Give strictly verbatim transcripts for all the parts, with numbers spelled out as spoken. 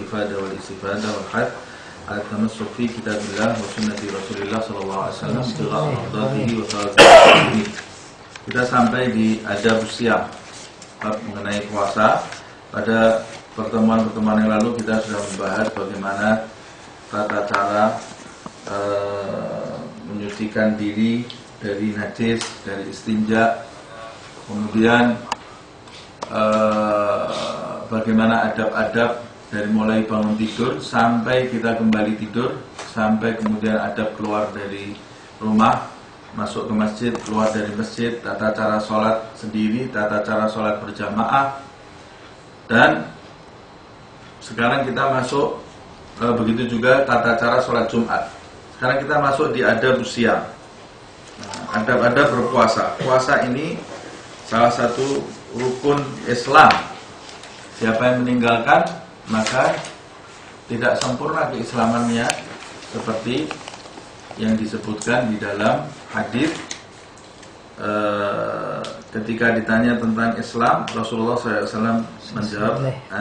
ifadah wal istifadah wal had ala tamassuk fi kitabillah wa sunnati Rasulillah sallallahu alaihi wasallam ila afdalihi wa sallallahu. Kita sampai di adab siyam, bab mengenai puasa. Pada pertemuan-pertemuan yang lalu kita sudah membahas bagaimana tata cara e, menyucikan diri dari najis, dari istinja, kemudian e, bagaimana adab-adab dari mulai bangun tidur sampai kita kembali tidur, sampai kemudian adab keluar dari rumah, masuk ke masjid, keluar dari masjid, tata cara sholat sendiri, tata cara sholat berjamaah. Dan sekarang kita masuk e, begitu juga tata cara sholat Jumat. Sekarang kita masuk di adab siyam. Nah, adab-adab berpuasa. Puasa ini salah satu rukun Islam. Siapa yang meninggalkan maka tidak sempurna keislamannya, seperti yang disebutkan di dalam hadis. E, ketika ditanya tentang Islam, Rasulullah shallallahu alaihi wasallam menjawab,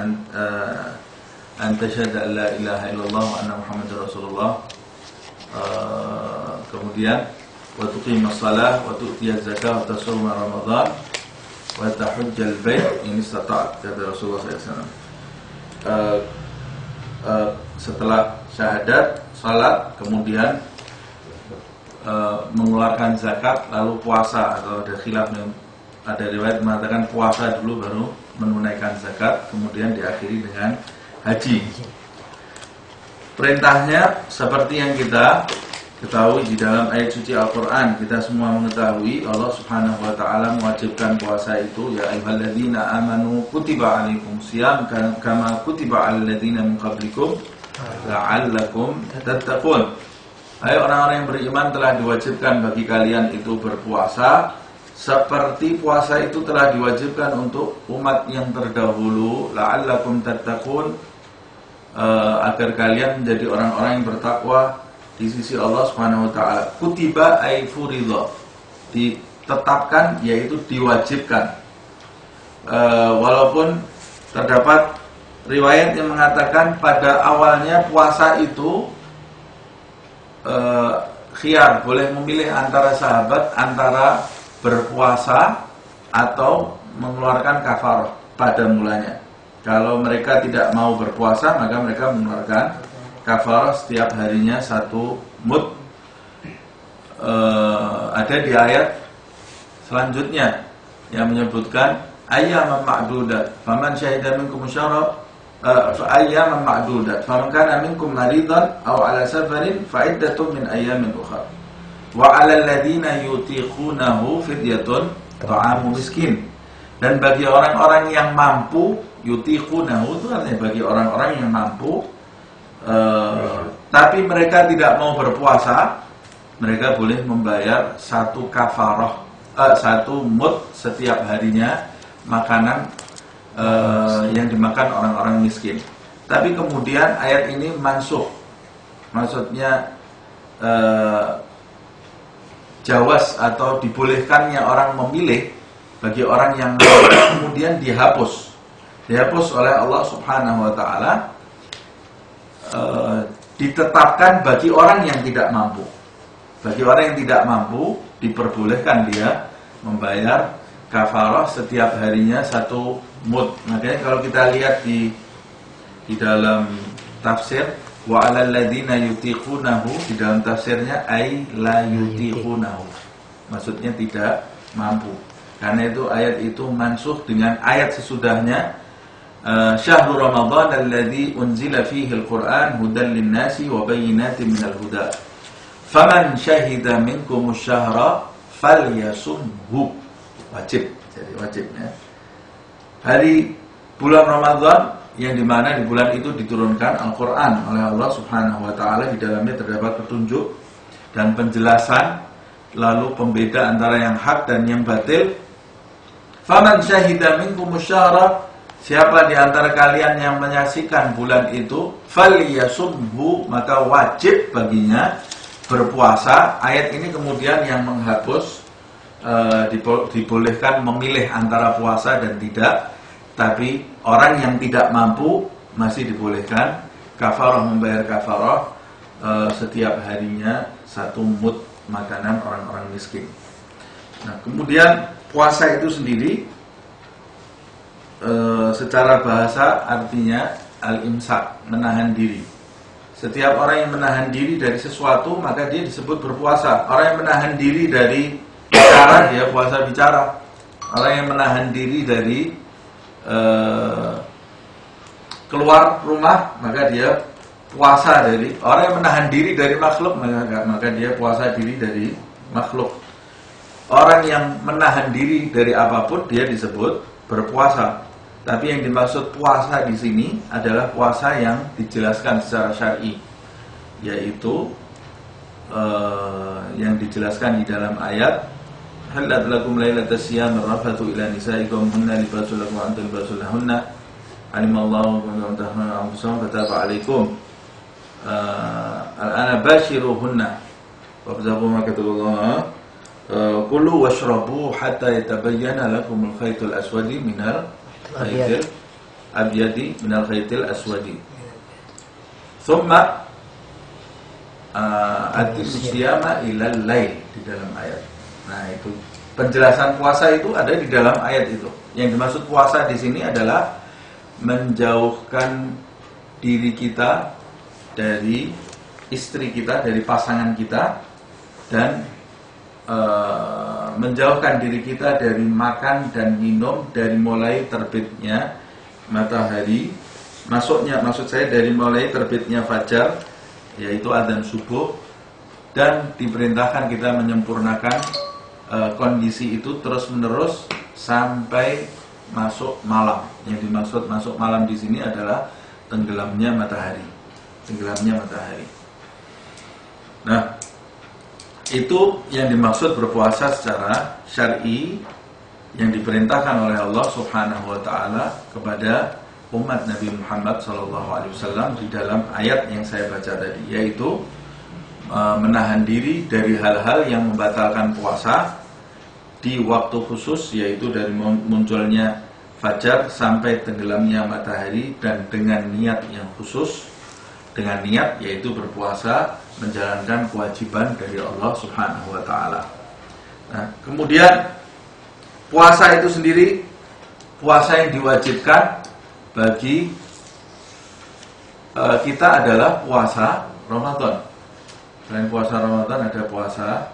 anta syahada la ilaha illallah wa anna muhammadar rasulullah. Uh, kemudian wa tuqimus shalah wa tu'tiyaz zakah wa tasuma ramadan wa tahujjal bait in istata', kata Rasulullah shallallahu alaihi wasallam. Uh, uh, setelah syahadat, salat, kemudian uh, mengeluarkan zakat, lalu puasa, atau ada khilaf yang ada riwayat mengatakan puasa dulu baru menunaikan zakat, kemudian diakhiri dengan haji. Perintahnya seperti yang kita ketahui di dalam ayat suci Al-Quran. Kita semua mengetahui Allah subhanahu wa ta'ala mewajibkan puasa itu, ya ayyuhalladzina amanu kutiba alaikum siyam kama kutiba alal ladzina min qablikum la'allakum tattaqun. Hai orang-orang yang beriman, telah diwajibkan bagi kalian itu berpuasa seperti puasa itu telah diwajibkan untuk umat yang terdahulu, la'allakum tattaqun, uh, agar kalian menjadi orang-orang yang bertakwa di sisi Allah Subhanahu wa taala. Kutiba ay furidha, ditetapkan yaitu diwajibkan. Uh, walaupun terdapat riwayat yang mengatakan pada awalnya puasa itu uh, khiyar, boleh memilih antara sahabat antara berpuasa atau mengeluarkan kafarah pada mulanya. Kalau mereka tidak mau berpuasa, maka mereka mengeluarkan kafarah setiap harinya satu mud. E, ada di ayat selanjutnya yang menyebutkan ayyaman ma'dudat faman syahida minkum syahra ayyaman ma'dudat faman kana minkum maridan aw ala safarin fa iddatun min ayyamin ukhra wa 'alal ladzina yutiqunahu fidyatun ta'amu miskin. Dan bagi orang-orang yang mampu, yutiqunahu itu artinya bagi orang-orang yang mampu uh, tapi mereka tidak mau berpuasa, mereka boleh membayar satu kafarah, uh, satu mud setiap harinya makanan uh, yang dimakan orang-orang miskin. Tapi kemudian ayat ini mansukh, maksudnya uh, jawas atau dibolehkannya orang memilih bagi orang yang kemudian dihapus dihapus oleh Allah Subhanahu wa taala, e, ditetapkan bagi orang yang tidak mampu. Bagi orang yang tidak mampu diperbolehkan dia membayar kafarah setiap harinya satu mud. Makanya kalau kita lihat di di dalam tafsir wa 'alal ladzina yutiqunahu, di dalam tafsirnya ai la yutiqunahu, maksudnya tidak mampu. Karena itu ayat itu mansukh dengan ayat sesudahnya, syahrul ramadhan alladzi unzila fihi al-Qur'an hudan lin-nasi wa bayyinatin minal huda faman syahida minkumus syahra falyasumhu. Wajib, jadi wajibnya hari bulan Ramadan, yang dimana di bulan itu diturunkan Al-Quran oleh Allah Subhanahu wa ta'ala. Di dalamnya terdapat petunjuk dan penjelasan, lalu pembeda antara yang hak dan yang batil. Faman syahida minkumus syahra, siapa di antara kalian yang menyaksikan bulan itu, falyasumhu, maka wajib baginya berpuasa. Ayat ini kemudian yang menghapus e, dibolehkan memilih antara puasa dan tidak. Tapi orang yang tidak mampu masih dibolehkan kafarah, membayar kafarah e, setiap harinya satu mud makanan orang-orang miskin. Nah, kemudian puasa itu sendiri e, secara bahasa artinya al-imsak, menahan diri. Setiap orang yang menahan diri dari sesuatu maka dia disebut berpuasa. Orang yang menahan diri dari bicara, dia puasa bicara. Orang yang menahan diri dari e, keluar rumah maka dia puasa dari. Orang yang menahan diri dari makhluk maka, maka dia puasa diri dari makhluk. Orang yang menahan diri dari apapun dia disebut berpuasa. Tapi yang dimaksud puasa di sini adalah puasa yang dijelaskan secara syar'i, yaitu uh, yang dijelaskan di dalam ayat halat lakum lailatas siyam rafathu ila nisaikum hunna libasul lakum wa antum libasul lahunna alimallahu wa ta'ala anfusakum fataba alaikum al-ana bashiruhunna wabtagu ma kataballah kulu washrabu hatta yatabayyana lakum al-khaytul aswadi minal khaytil abyadi minal khaytil aswadi thumma atis siyama ilal lail di dalam ayat. Nah, itu penjelasan puasa itu ada di dalam ayat itu. Yang dimaksud puasa di sini adalah menjauhkan diri kita dari istri kita, dari pasangan kita, dan e, menjauhkan diri kita dari makan dan minum dari mulai terbitnya matahari, masuknya maksud saya dari mulai terbitnya fajar, yaitu adzan subuh, dan diperintahkan kita menyempurnakan e, kondisi itu terus-menerus sampai masuk malam. Yang dimaksud masuk malam di sini adalah tenggelamnya matahari. Tenggelamnya matahari. Nah, itu yang dimaksud berpuasa secara syar'i yang diperintahkan oleh Allah Subhanahu wa taala kepada umat Nabi Muhammad sallallahu alaihi wasallam di dalam ayat yang saya baca tadi, yaitu e, menahan diri dari hal-hal yang membatalkan puasa di waktu khusus, yaitu dari munculnya fajar sampai tenggelamnya matahari, dan dengan niat yang khusus, dengan niat yaitu berpuasa menjalankan kewajiban dari Allah Subhanahu wa taala. Nah, kemudian puasa itu sendiri, puasa yang diwajibkan bagi uh, kita adalah puasa Ramadan. Selain puasa Ramadan ada puasa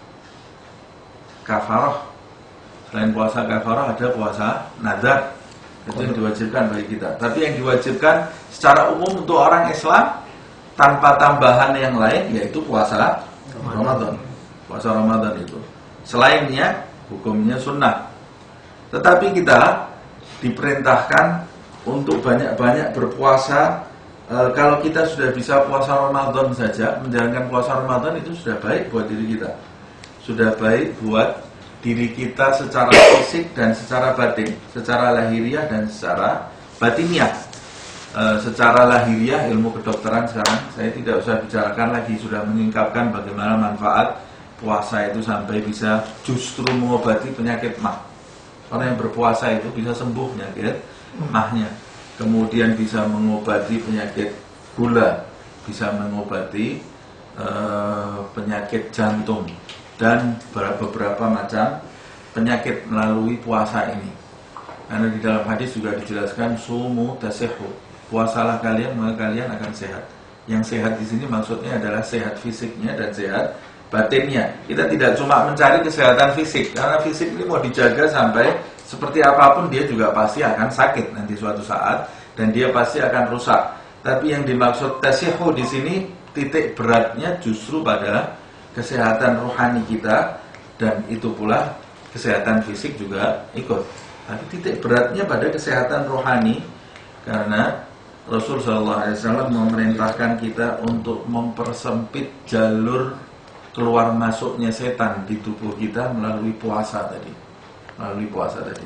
kafarah. Selain puasa kafarah ada puasa nazar. Itu yang diwajibkan bagi kita. Tapi yang diwajibkan secara umum untuk orang Islam tanpa tambahan yang lain yaitu puasa Ramadan. Puasa Ramadan itu. Selainnya hukumnya sunnah. Tetapi kita diperintahkan untuk banyak-banyak berpuasa. E, kalau kita sudah bisa puasa Ramadan saja, menjalankan puasa Ramadan itu sudah baik buat diri kita. Sudah baik buat diri kita secara fisik dan secara batin, secara lahiriah dan secara batiniah. E, secara lahiriah, ilmu kedokteran sekarang saya tidak usah bicarakan lagi, sudah mengungkapkan bagaimana manfaat puasa itu sampai bisa justru mengobati penyakit mah. Orang yang berpuasa itu bisa sembuh penyakit mahnya, kemudian bisa mengobati penyakit gula, bisa mengobati e, penyakit jantung, dan beberapa macam penyakit melalui puasa ini. Karena di dalam hadis juga dijelaskan sumu tasihhu, puasalah kalian maka kalian akan sehat. Yang sehat di sini maksudnya adalah sehat fisiknya dan sehat batinnya. Kita tidak cuma mencari kesehatan fisik, karena fisik ini mau dijaga sampai seperti apapun dia juga pasti akan sakit nanti suatu saat, dan dia pasti akan rusak. Tapi yang dimaksud tasihhu di sini titik beratnya justru pada kesehatan rohani kita, dan itu pula kesehatan fisik juga ikut. Tapi titik beratnya pada kesehatan rohani, karena Rasul sallallahu alaihi wasallam memerintahkan kita untuk mempersempit jalur keluar masuknya setan di tubuh kita melalui puasa tadi. Melalui puasa tadi.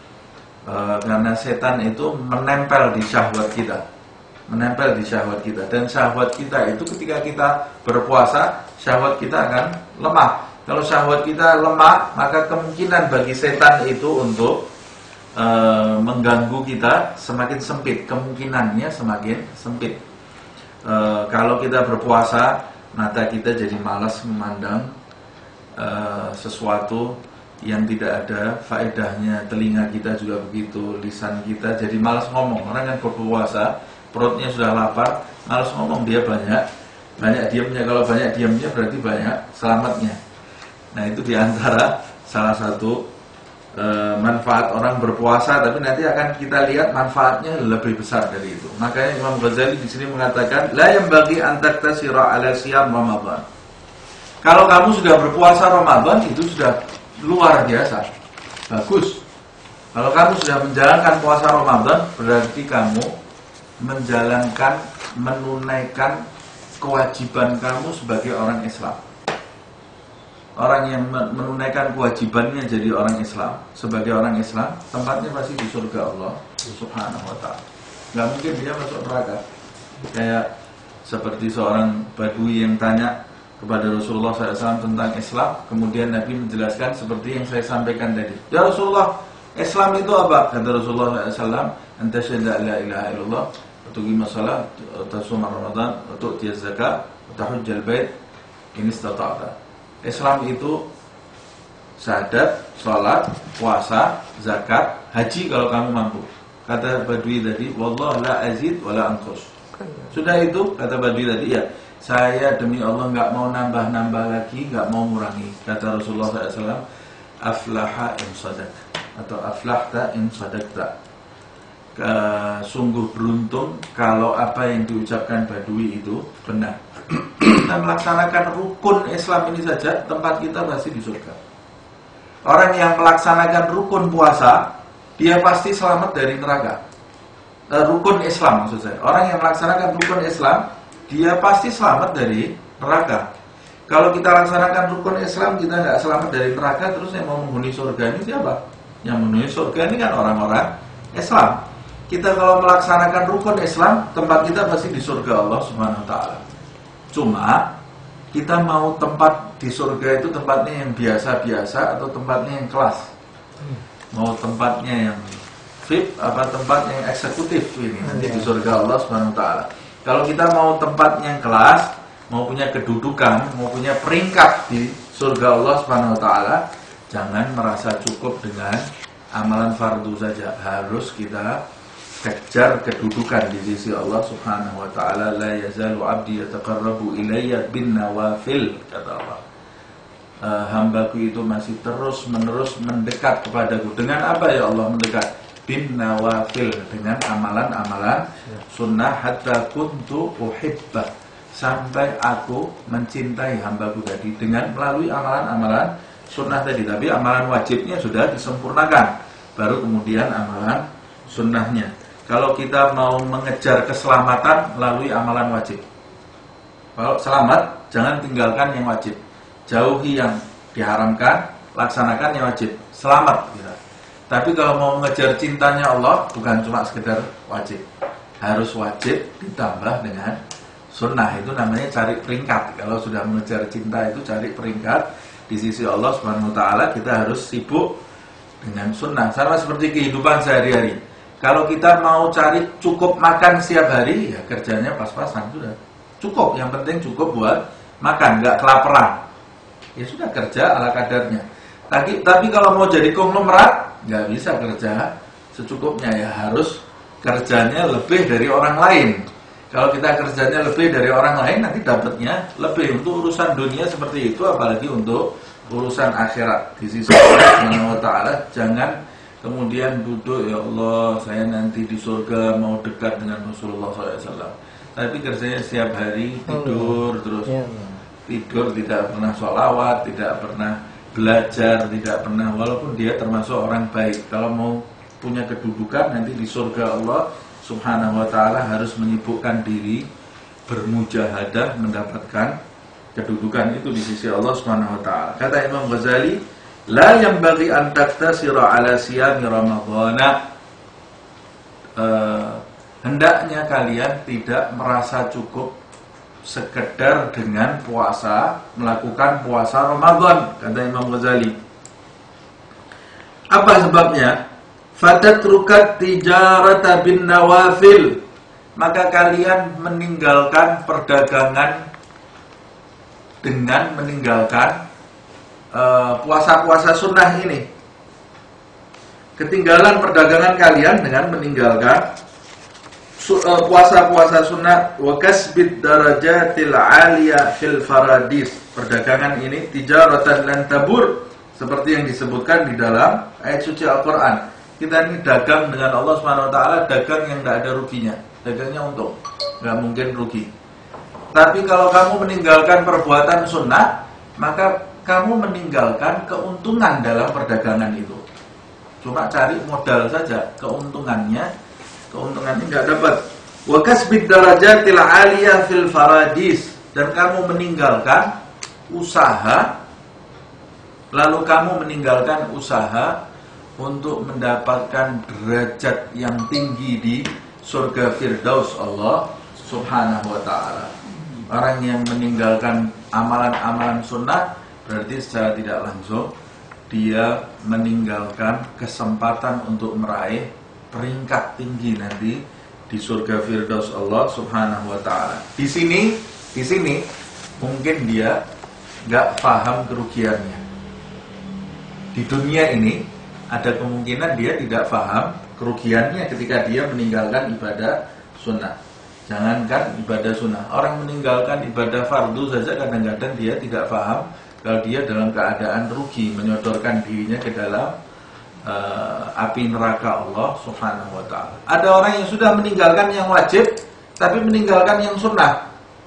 E, karena setan itu menempel di syahwat kita. Menempel di syahwat kita, dan syahwat kita itu ketika kita berpuasa, syahwat kita akan lemah. Kalau syahwat kita lemah, maka kemungkinan bagi setan itu untuk e, mengganggu kita semakin sempit, kemungkinannya semakin sempit. E, kalau kita berpuasa, mata kita jadi malas memandang e, sesuatu yang tidak ada faedahnya, telinga kita juga begitu, lisan kita jadi malas ngomong. Orang yang berpuasa, perutnya sudah lapar, malas ngomong, dia banyak banyak diamnya. Kalau banyak diamnya berarti banyak selamatnya. Nah, itu diantara salah satu e, manfaat orang berpuasa, tapi nanti akan kita lihat manfaatnya lebih besar dari itu. Makanya Imam Ghazali di sini mengatakan, la yang bagi antaktasira ala siyam Ramadan. Kalau kamu sudah berpuasa Ramadan, itu sudah luar biasa, bagus. Kalau kamu sudah menjalankan puasa Ramadan, berarti kamu menjalankan, menunaikan kewajiban kamu sebagai orang Islam. Orang yang menunaikan kewajibannya jadi orang Islam, sebagai orang Islam, tempatnya pasti di surga Allah Subhanahu wa ta'ala. Gak mungkin dia masuk neraka. Kayak seperti seorang badui yang tanya kepada Rasulullah shallallahu alaihi wasallam tentang Islam, kemudian Nabi menjelaskan seperti yang saya sampaikan tadi. Ya Rasulullah, Islam itu apa? Kata Rasulullah shallallahu alaihi wasallam, anta syahada la ilaha illallah, tuqima shalah, tasum ramadan, tu'ti zakat, tahujjal bait, in istata'ta. Islam itu syahadat, salat, puasa, zakat, haji kalau kamu mampu. Kata badui tadi, wallah la azid wala anqus. Sudah itu, kata badui tadi, ya saya demi Allah nggak mau nambah-nambah lagi, nggak mau ngurangi. Kata Rasulullah shallallahu alaihi wasallam, aflaha in sadaq, atau aflahta in sadaqta. Sungguh beruntung kalau apa yang diucapkan badui itu benar. Kita melaksanakan rukun Islam ini saja, tempat kita pasti di surga. Orang yang melaksanakan rukun puasa, dia pasti selamat dari neraka. Rukun Islam maksud saya. Orang yang melaksanakan rukun Islam, dia pasti selamat dari neraka. Kalau kita laksanakan rukun Islam, kita nggak selamat dari neraka, terus yang mau menghuni surga ini siapa? Yang menghuni surga ini kan orang-orang Islam. Kita kalau melaksanakan rukun Islam, tempat kita pasti di surga Allah Subhanahu wa ta'ala. Cuma kita mau tempat di surga itu tempatnya yang biasa-biasa atau tempatnya yang kelas? Mau tempatnya yang V I P apa tempatnya yang eksekutif ini nanti di surga Allah Subhanahu wa ta'ala. Kalau kita mau tempat yang kelas, mau punya kedudukan, mau punya peringkat di surga Allah Subhanahu wa ta'ala, jangan merasa cukup dengan amalan fardu saja. Harus kita kejar kedudukan di sisi Allah Subhanahu wa ta'ala. La yazalu abdi yataqarrabu ilayya bin nawafil, kata Allah. E, hambaku itu masih terus menerus mendekat kepadaku. Dengan apa ya Allah mendekat? Bin nawafil, dengan amalan-amalan sunnah, hatta kuntu uhibbah, sampai aku mencintai hambaku tadi dengan melalui amalan-amalan sunnah tadi. Tapi amalan wajibnya sudah disempurnakan, baru kemudian amalan sunnahnya. Kalau kita mau mengejar keselamatan melalui amalan wajib, kalau selamat jangan tinggalkan yang wajib, jauhi yang diharamkan, laksanakan yang wajib, selamat kita. Tapi kalau mau mengejar cintanya Allah, bukan cuma sekedar wajib, harus wajib ditambah dengan sunnah. Itu namanya cari peringkat. Kalau sudah mengejar cinta itu cari peringkat di sisi Allah Subhanahu wa ta'ala. Kita harus sibuk dengan sunnah. Sama seperti kehidupan sehari-hari. Kalau kita mau cari cukup makan setiap hari, ya kerjanya pas-pasan sudah cukup. Yang penting cukup buat makan, nggak kelaparan. Ya sudah, kerja ala kadarnya. Tapi, tapi kalau mau jadi konglomerat, nggak bisa kerja secukupnya, ya harus kerjanya lebih dari orang lain. Kalau kita kerjanya lebih dari orang lain, nanti dapatnya lebih. Untuk urusan dunia seperti itu, apalagi untuk urusan akhirat di sisi Allah Subhanahu wa ta'ala. Jangan kemudian duduk, ya Allah saya nanti di surga mau dekat dengan Rasulullah shallallahu alaihi wasallam, tapi kerjanya setiap hari tidur terus, tidur, tidak pernah sholawat, tidak pernah belajar, tidak pernah, walaupun dia termasuk orang baik. Kalau mau punya kedudukan nanti di surga Allah Subhanahu wa ta'ala, harus menyibukkan diri bermujahadah mendapatkan kedudukan itu di sisi Allah Subhanahu wa ta'ala. Kata Imam Ghazali, la yang bagi antaktasira ala siyami ramadhana, uh, hendaknya kalian tidak merasa cukup sekedar dengan puasa, melakukan puasa Ramadan, kata Imam Ghazali. Apa sebabnya? fatatrukat tijarata bin nawafil, maka kalian meninggalkan perdagangan dengan meninggalkan uh, puasa-puasa sunnah ini. Ketinggalan perdagangan kalian dengan meninggalkan puasa-puasa sunnah. Wa kasbid darajatil aliyah fil faradis, perdagangan ini tijaratan lan tabur, seperti yang disebutkan di dalam ayat suci Al-Quran. Kita ini dagang dengan Allah subhanahu wa taala, dagang yang tidak ada ruginya, dagangnya untung, nggak mungkin rugi. Tapi kalau kamu meninggalkan perbuatan sunnah, maka kamu meninggalkan keuntungan dalam perdagangan itu. Cuma cari modal saja, keuntungannya, keuntungannya nggak dapat. Wa kasbid darajatil aliyah fil faradis, dan kamu meninggalkan usaha, lalu kamu meninggalkan usaha untuk mendapatkan derajat yang tinggi di surga Firdaus Allah subhanahu wa ta'ala. Orang yang meninggalkan amalan-amalan sunnah berarti secara tidak langsung dia meninggalkan kesempatan untuk meraih peringkat tinggi nanti di surga Firdaus Allah subhanahu wa ta'ala. Di sini, di sini mungkin dia nggak paham kerugiannya. Di dunia ini ada kemungkinan dia tidak paham kerugiannya ketika dia meninggalkan ibadah sunnah. Jangankan ibadah sunnah, orang meninggalkan ibadah fardu saja kadang-kadang dia tidak paham kalau dia dalam keadaan rugi, menyodorkan dirinya ke dalam uh, api neraka Allah subhanahu wa ta'ala. Ada orang yang sudah meninggalkan yang wajib, tapi meninggalkan yang sunnah.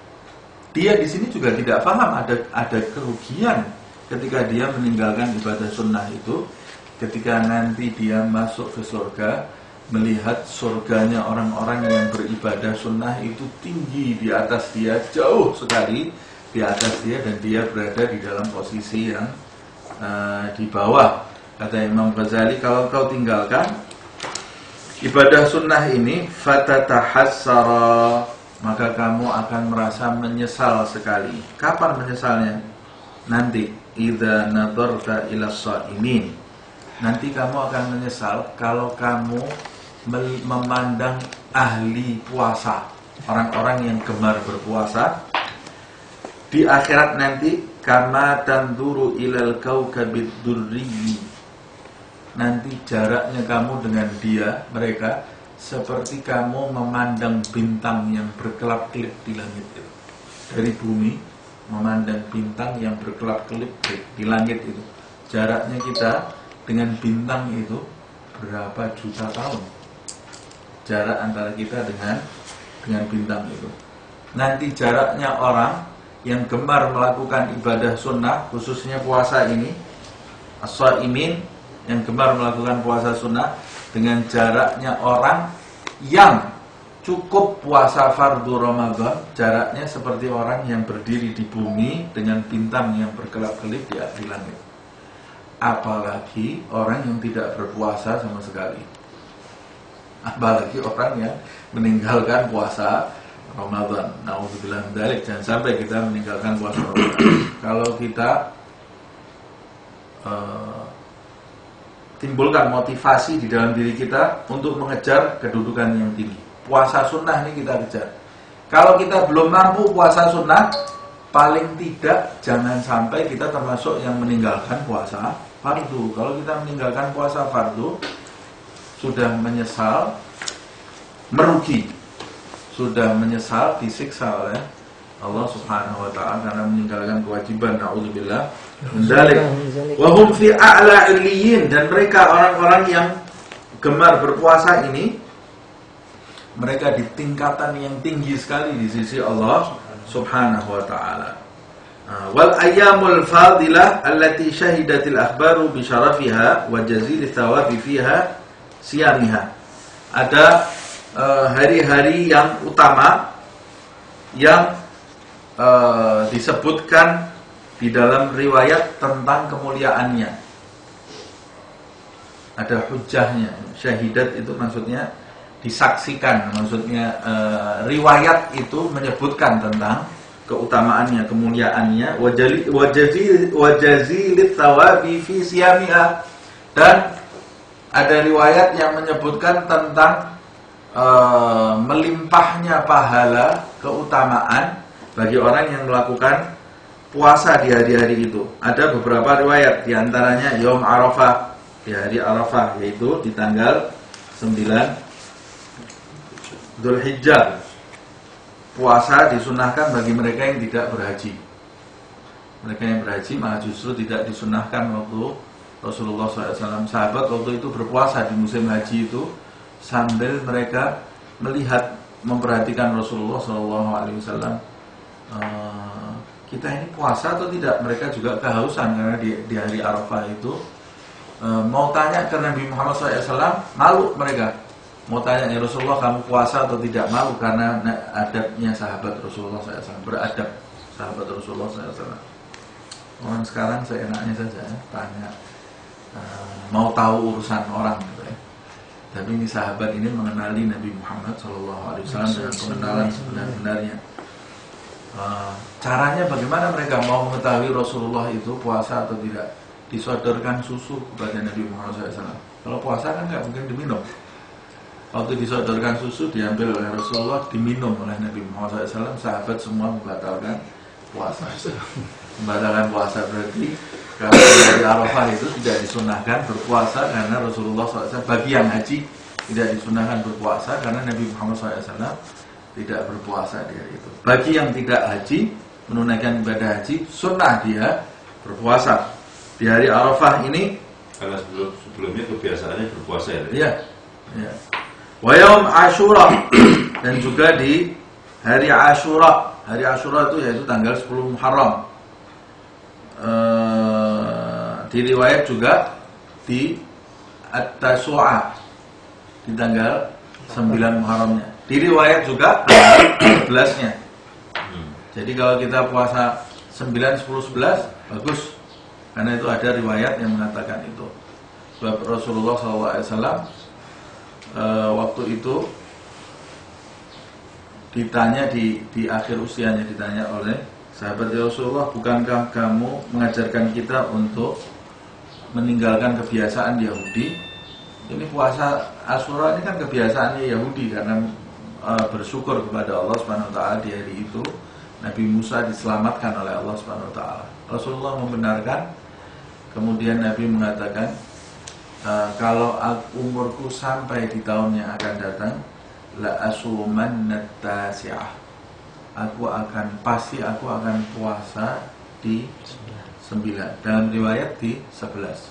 Dia di sini juga tidak paham ada ada kerugian ketika dia meninggalkan ibadah sunnah itu. Ketika nanti dia masuk ke surga, melihat surganya orang-orang yang beribadah sunnah itu tinggi di atas dia, jauh sekali di atas dia, dan dia berada di dalam posisi yang uh, di bawah. Kata Imam Ghazali, kalau kau tinggalkan ibadah sunnah ini, fatatahassara, maka kamu akan merasa menyesal sekali. Kapan menyesalnya? Nanti, idza nadarta ila shaimin, nanti kamu akan menyesal kalau kamu memandang ahli puasa, orang-orang yang gemar berpuasa di akhirat nanti, kama tanduru ilal kaukabid durri, nanti jaraknya kamu dengan dia, mereka seperti kamu memandang bintang yang berkelap-kelip di langit itu. Dari bumi memandang bintang yang berkelap-kelip di langit itu, jaraknya kita dengan bintang itu berapa juta tahun, jarak antara kita dengan dengan bintang itu. Nanti jaraknya orang yang gemar melakukan ibadah sunnah, khususnya puasa ini, as-shaimin, yang gemar melakukan puasa sunnah, dengan jaraknya orang yang cukup puasa fardu Ramadan, jaraknya seperti orang yang berdiri di bumi dengan bintang yang berkelap-kelip di atas langit. Apalagi orang yang tidak berpuasa sama sekali, apalagi orang yang meninggalkan puasa Ramadan. Nauzubillah min dzalik, jangan sampai kita meninggalkan puasa Ramadan. Kalau kita uh, timbulkan motivasi di dalam diri kita untuk mengejar kedudukan yang tinggi, puasa sunnah ini kita kejar. Kalau kita belum mampu puasa sunnah, paling tidak jangan sampai kita termasuk yang meninggalkan puasa fardu. Kalau kita meninggalkan puasa fardu, sudah menyesal, merugi, sudah menyesal, disiksa oleh Allah subhanahu wa ta'ala karena meninggalkan kewajiban. Na'udzubillah min dzalik. Wa hum fi a'la illiyin, dan mereka orang-orang yang gemar berpuasa ini, mereka di tingkatan yang tinggi sekali di sisi Allah subhanahu wa ta'ala. Wal ayyamul fadilah allati syahidatil akhbaru bi syarafiha wa jazil thawabi fiha siyamiha. Ada uh, hari-hari yang utama yang uh, disebutkan di dalam riwayat tentang kemuliaannya. Ada hujjahnya. Syahidat itu maksudnya disaksikan, maksudnya uh, riwayat itu menyebutkan tentang keutamaannya, kemuliaannya, wajazil thawabi fi siyamiha, dan ada riwayat yang menyebutkan tentang uh, melimpahnya pahala keutamaan bagi orang yang melakukan puasa di hari-hari itu. Ada beberapa riwayat, diantaranya Yom Arafah, di hari Arafah, yaitu di tanggal sembilan Dzulhijjah. Puasa disunahkan bagi mereka yang tidak berhaji. Mereka yang berhaji malah justru tidak disunahkan waktu Rasulullah shallallahu alaihi wasallam. Sahabat waktu itu berpuasa di musim haji itu sambil mereka melihat, memperhatikan Rasulullah shallallahu alaihi wasallam. Uh, kita ini puasa atau tidak? Mereka juga kehausan karena di, di hari Arafah itu uh, mau tanya ke Nabi Muhammad shallallahu alaihi wasallam, malu mereka. Mau tanya, ya Rasulullah, kamu puasa atau tidak? Malu karena adabnya sahabat Rasulullah shallallahu alaihi wasallam, beradab sahabat Rasulullah shallallahu alaihi wasallam. Orang sekarang seenaknya saja tanya, uh, mau tahu urusan orang gitu ya. Tapi ini sahabat ini mengenali Nabi Muhammad shallallahu alaihi wasallam dengan pengenalan sebenar-benarnya. Uh, caranya bagaimana mereka mau mengetahui Rasulullah itu puasa atau tidak? Disodorkan susu kepada Nabi Muhammad shallallahu alaihi wasallam. Kalau puasa kan nggak mungkin diminum. Waktu disodorkan susu diambil oleh Rasulullah, diminum oleh Nabi Muhammad shallallahu alaihi wasallam, sahabat semua membatalkan puasa. Membatalkan puasa berarti kalau di Arafah itu tidak disunahkan berpuasa karena Rasulullah shallallahu alaihi wasallam. Bagi yang haji tidak disunahkan berpuasa karena Nabi Muhammad shallallahu alaihi wasallam tidak berpuasa di hari itu. Bagi yang tidak haji, menunaikan ibadah haji, sunnah dia berpuasa di hari Arafah ini. Karena sebelum sebelumnya kebiasaannya berpuasa ya. Iya. Iya. Wa yaum Asyura, dan juga di hari Asyura. Hari Asyura itu yaitu tanggal sepuluh Muharram. E, di riwayat juga di At-Tasu'ah di tanggal sembilan Muharramnya. Di riwayat juga tanggal sebelasnya. Jadi kalau kita puasa sembilan, sepuluh, sebelas bagus. Karena itu ada riwayat yang mengatakan itu. Sebab Rasulullah shallallahu alaihi wasallam Uh, waktu itu ditanya di, di akhir usianya, ditanya oleh sahabat Rasulullah, bukankah kamu mengajarkan kita untuk meninggalkan kebiasaan Yahudi? Ini puasa Asyura ini kan kebiasaannya Yahudi karena uh, bersyukur kepada Allah Subhanahu wa taala di hari itu Nabi Musa diselamatkan oleh Allah Subhanahu wa taala. Rasulullah membenarkan, kemudian Nabi mengatakan, Uh, kalau umurku sampai di tahun yang akan datang, la asumanna tasi'ah, aku akan pasti aku akan puasa di sembilan. Dalam riwayat di sebelas.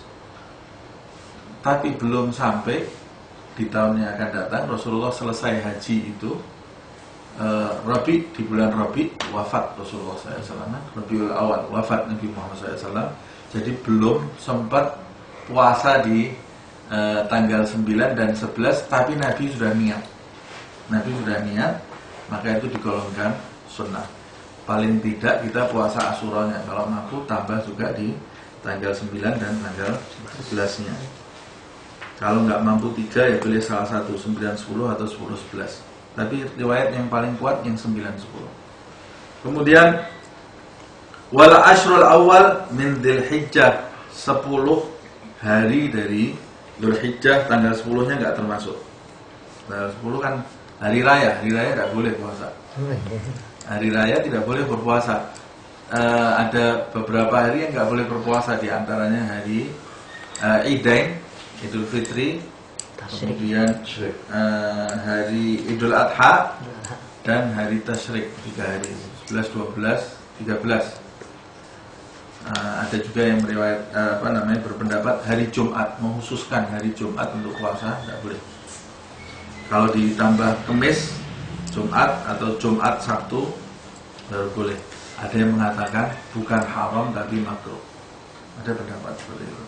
Tapi belum sampai di tahun yang akan datang, Rasulullah selesai haji itu, uh, Rabi, di bulan Rabi wafat Rasulullah shallallahu alaihi wasallam. Rabiul Awal wafat Nabi Muhammad shallallahu alaihi wasallam. Jadi belum sempat puasa di e, tanggal sembilan dan sebelas, tapi Nabi sudah niat. Nabi sudah niat, maka itu digolongkan sunnah. Paling tidak kita puasa Asyuranya, kalau mampu tambah juga di tanggal sembilan dan tanggal sebelasnya. Kalau nggak mampu tiga ya pilih salah satu, sembilan, sepuluh atau sepuluh, sebelas. Tapi riwayat yang paling kuat yang sembilan, sepuluh. Kemudian wala ashrul awal min Dzulhijjah, sepuluh hari dari Dzulhijjah, tanggal sepuluhnya nggak termasuk. Tanggal sepuluh kan hari raya, hari raya nggak boleh puasa. Hari raya tidak boleh berpuasa. E, ada beberapa hari yang nggak boleh berpuasa, di antaranya hari e, Idain, Idul Fitri, kemudian e, hari Idul Adha dan hari Tasyrik, tiga hari, sebelas, dua belas, tiga belas. Uh, ada juga yang meriwayat uh, apa namanya berpendapat hari Jumat, mengkhususkan hari Jumat untuk puasa tidak boleh. Kalau ditambah Kamis, Jumat atau Jumat Sabtu baru boleh. Ada yang mengatakan bukan haram tapi makruh. Ada pendapat seperti itu.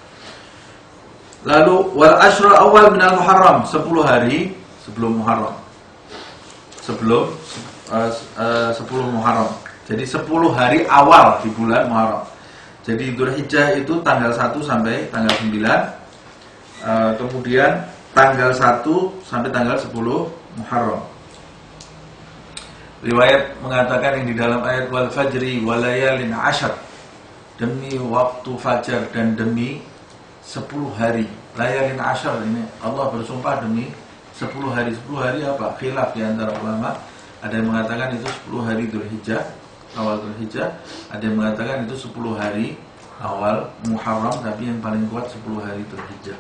Lalu wal ashrul awal minal Muharram, sepuluh hari sebelum Muharram. Sebelum uh, uh, sepuluh Muharram. Jadi sepuluh hari awal di bulan Muharram. Jadi Dzulhijjah itu tanggal satu sampai tanggal sembilan. E, kemudian tanggal satu sampai tanggal sepuluh Muharram. Riwayat mengatakan yang di dalam ayat wal fajri walayalin asyar, demi waktu fajar dan demi sepuluh hari layalin ashar ini Allah bersumpah demi sepuluh hari. Sepuluh hari apa? Khilaf di antara ulama. Ada yang mengatakan itu sepuluh hari Dzulhijjah, awal Dzulhijjah. Ada yang mengatakan itu sepuluh hari awal Muharram, tapi yang paling kuat sepuluh hari Dzulhijjah.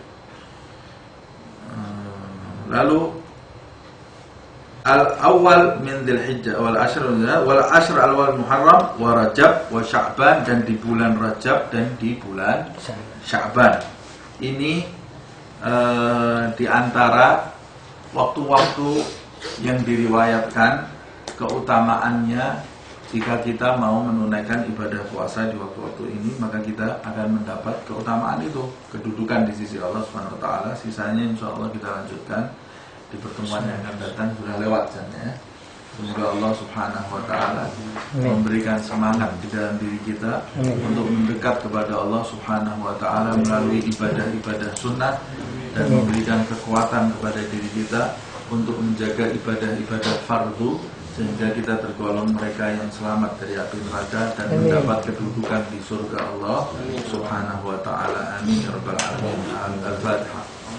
Lalu al-awwal min Dzulhijjah wal ashr wal ashr al-awwal Muharram wa Rajab wa Sya'ban, dan di bulan Rajab dan di bulan Sya'ban. Ini uh, di antara waktu-waktu yang diriwayatkan keutamaannya. Jika kita mau menunaikan ibadah puasa di waktu-waktu ini, maka kita akan mendapat keutamaan itu, kedudukan di sisi Allah Subhanahu wa taala. Sisanya insya Allah kita lanjutkan di pertemuan yang akan datang, sudah lewat ya. Semoga Allah Subhanahu wa taala memberikan semangat di dalam diri kita untuk mendekat kepada Allah Subhanahu wa taala melalui ibadah-ibadah sunnah, dan memberikan kekuatan kepada diri kita untuk menjaga ibadah-ibadah fardu, sehingga kita tergolong mereka yang selamat dari api neraka dan Amin. mendapat kedudukan di surga Allah Subhanahu wa taala. Amin ya rabbal alamin. Al-Fatihah.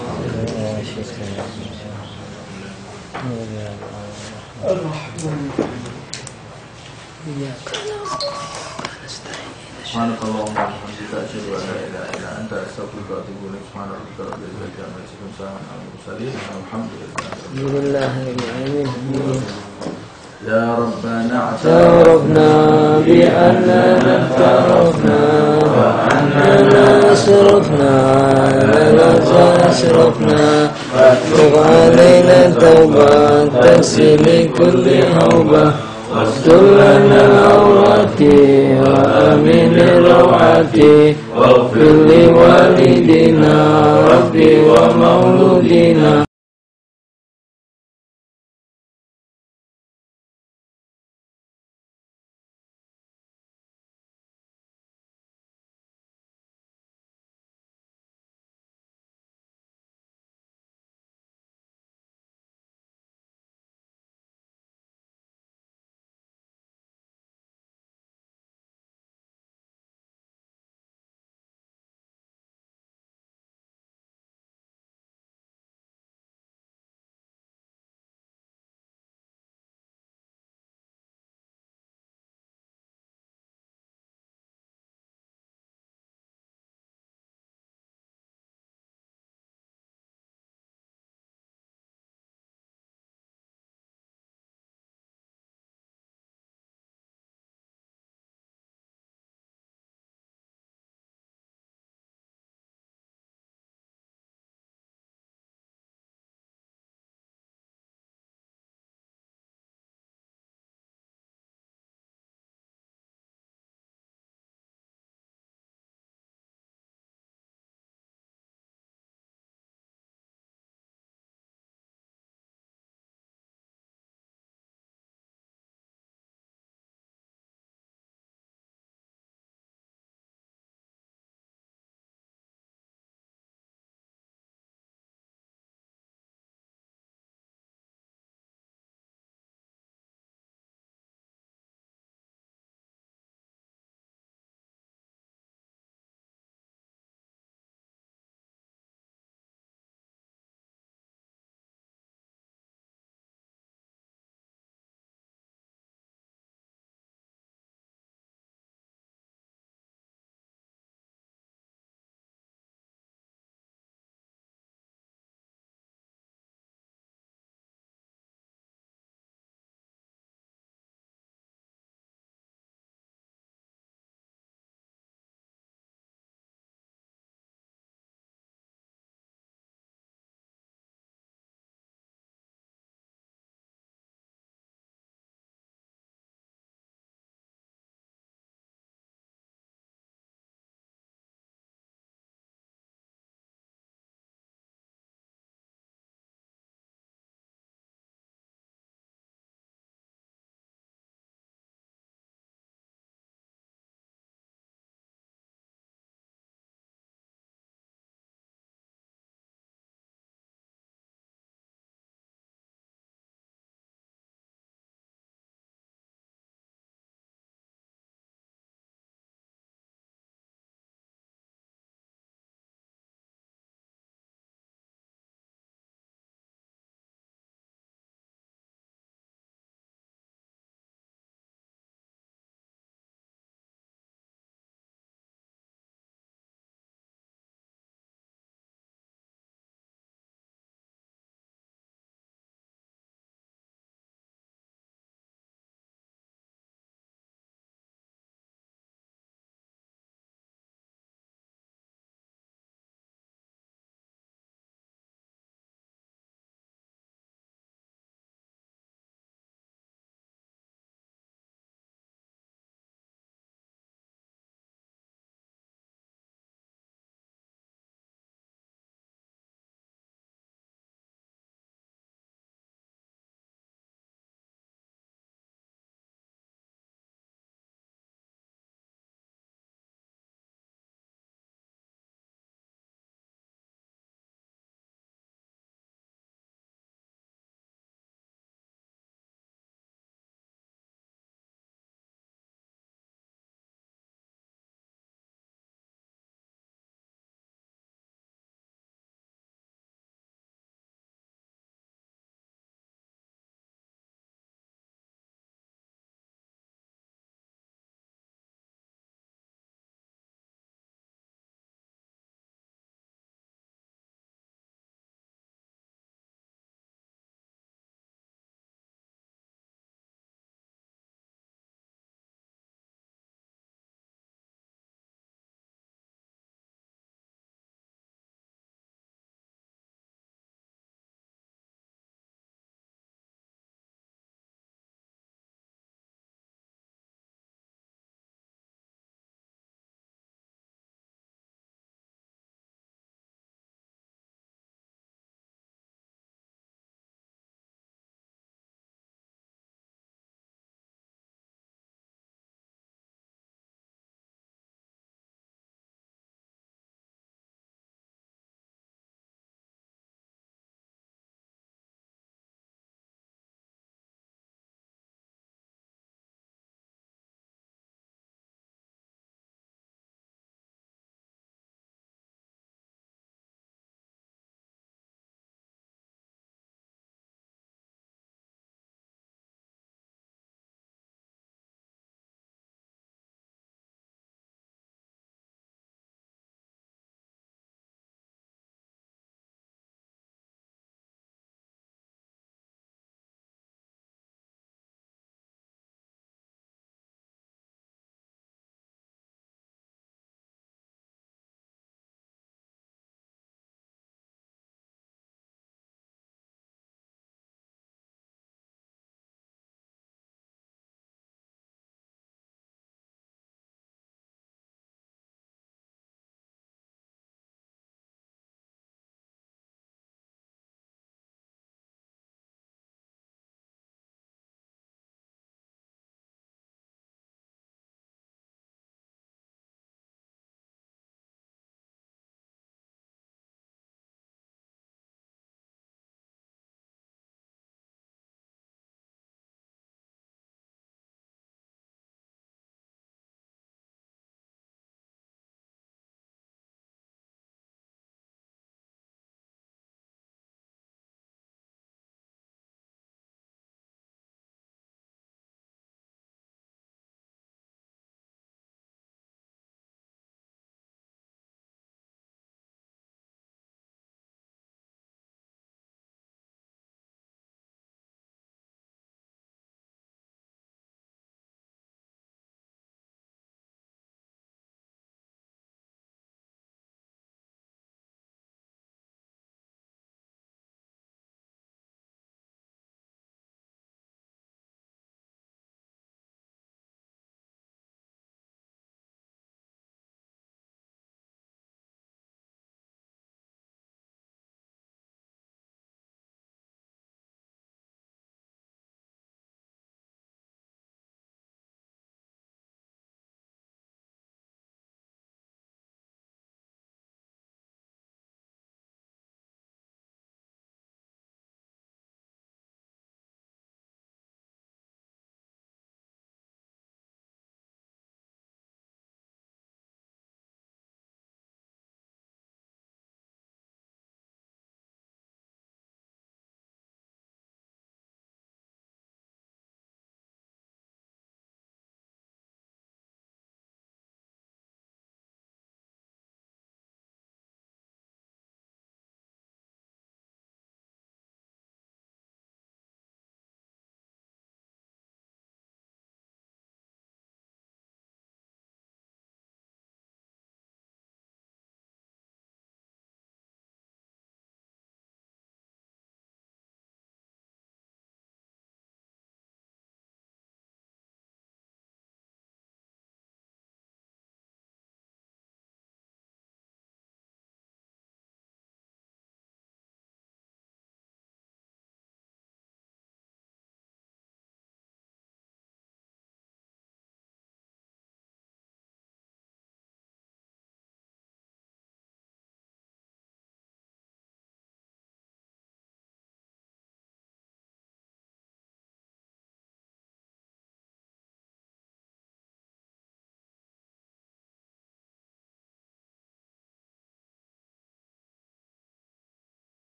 Subhanallahumma wa bihamdika asyhadu an la ilaha illa anta astaghfiruka wa atubu ilaik. Subhana rabbika rabbil izzati amma yasifun, salamun alal mursalin, walhamdulillahi rabbil alamin. يا ربنا اعترفنا بأننا اعترفنا وأننا أسرفنا لا أسرفنا فاترك علينا توبة تغسل كل حوبة واستر لنا العورات وآمن الروعات واغفر لوالدينا ربي ومولودينا